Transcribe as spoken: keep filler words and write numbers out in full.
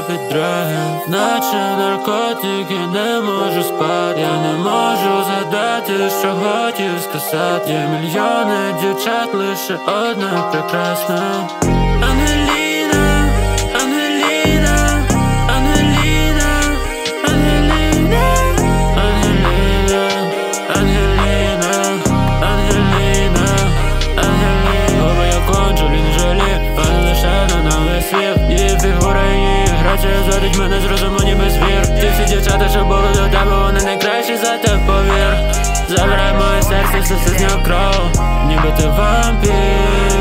піддраю, наче наркотики, не можу спати. Я не можу згадати, що хотів сказати. Є мільйони дівчат, лише одна прекрасна. Ангеліна, Ангеліна, Ангеліна, Ангеліна, Ангеліна, Ангеліна, Ангеліна, Ангеліна. Губи як Анджеліна Джолі, вона лише на весь світ. Її фігура, її грація зводить мене з розуму, ніби звір. Ті всі дівчата, що були до тебе, вони найкращі, за те повір. Забирай моє серце, все з нього кров, ніби ти вампір.